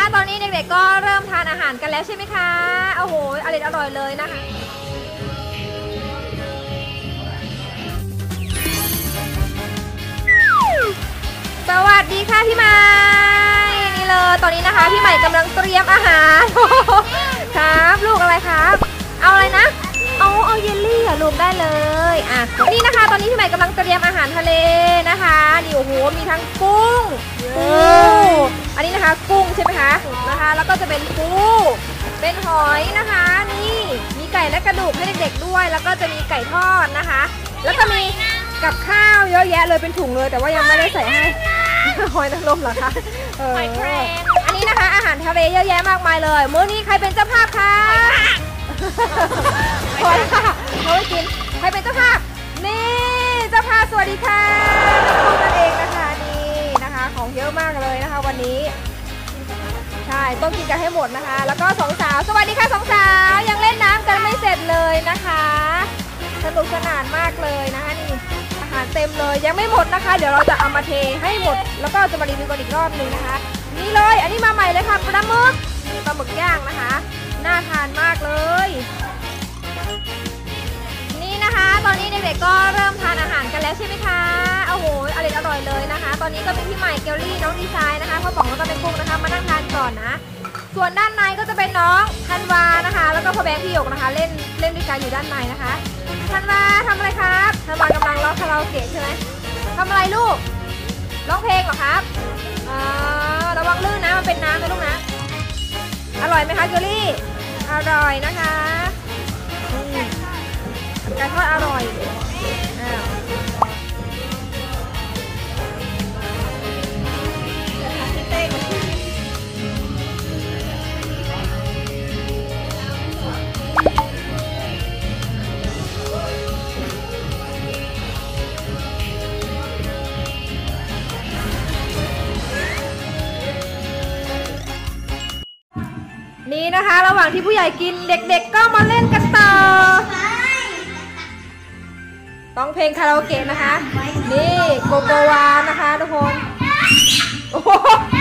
ตอนนี้เด็กๆก็เริ่มทานอาหารกันแล้วใช่ไหมคะโอ้โหอร่อยเลยนะคะสวัสดีค่ะพี่ใหม่นี่เลยตอนนี้นะคะพี่ใหม่กำลังเตรียมอาหารครับลูกอะไรครับเอาอะไรนะเอาเยลลี่ลูกได้เลยนี่นะคะตอนนี้พี่ใหม่กำลังเตรียมอาหารทะเลนะคะนี่โอ้โหมีทั้งกุ้งอันนี้นะคะกุ้งใช่ไหมคะนะคะแล้วก็จะเป็นปูเป็นหอยนะคะนี่มีไก่และกระดูกให้เด็กๆด้วยแล้วก็จะมีไก่ทอดนะคะแล้วก็มีกับข้าวเยอะแยะเลยเป็นถุงเลยแต่ว่ายังไม่ได้ใส่ให้หอยนางรมเหรอคะหอยแครงอันนี้นะคะอาหารทะเลเยอะแยะมากมายเลยมื้อนี้ใครเป็นเจ้าภาพคะพอค่ะเขาไปกินใครเป็นเจ้าภาพนี่เจ้าภาพสวัสดีค่ะน้องนั่นเองนะคะนี่นะคะของเยอะมากเลยนะคะวันนี้ใช่ต้องกินกันให้หมดนะคะแล้วก็สองสาวสวัสดีค่ะสองสาวยังเล่นน้ำกันไม่เสร็จเลยนะคะสนุกสนานมากเลยนะคะนี่อาหารเต็มเลยยังไม่หมดนะคะเดี๋ยวเราจะเอามาเทให้หมดแล้วก็จะมารีวิวกันอีกรอบนึงนะคะนี่เลยอันนี้มาใหม่เลยค่ะปลาหมึกย่างนะคะน่าทานมากเลยนี่นะคะตอนนี้เด็กๆก็เริ่มทานอาหารกันแล้วใช่ไหมคะโอ้โหอร่อยเลยนะคะตอนนี้ก็มีพี่ใหม่เกลลี่น้องดีไซน์นะคะพ่อป๋องแล้วก็เป็นกุ้งนะคะมานั่งทานก่อนนะส่วนด้านในก็จะเป็นน้องธันวานะคะแล้วก็พ่อแบงค์พี่หยกนะคะเล่นด้วยกันอยู่ด้านในนะคะธันวาทำอะไรครับธันวากำลังร้องคาราโอเกะใช่ไหมทำอะไรลูกร้องเพลงเหรอครับระวังลื่นนะมันเป็นน้ำนะลูกนะอร่อยไหมคะเกลลี่อร่อยนะคะไก่ทอดอร่อยนี่นะคะระหว่างที่ผู้ใหญ่กินเด็กๆก็มาเล่นกันต่อต้องเพลงคาราโอเกะนะคะนี่โกโกวานะคะทุกคนโอ้โห